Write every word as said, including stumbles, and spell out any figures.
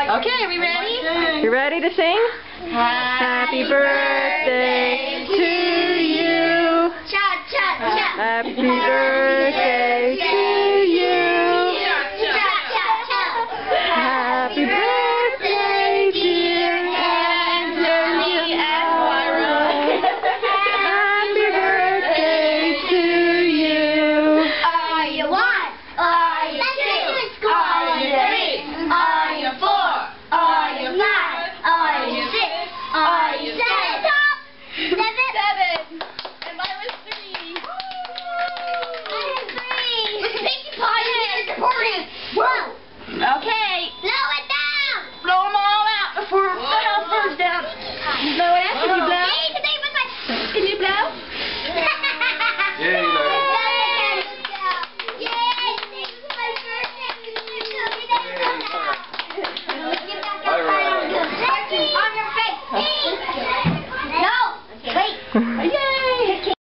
Okay, are we ready? You ready to sing? Happy birthday to you. Cha cha cha. Happy birthday.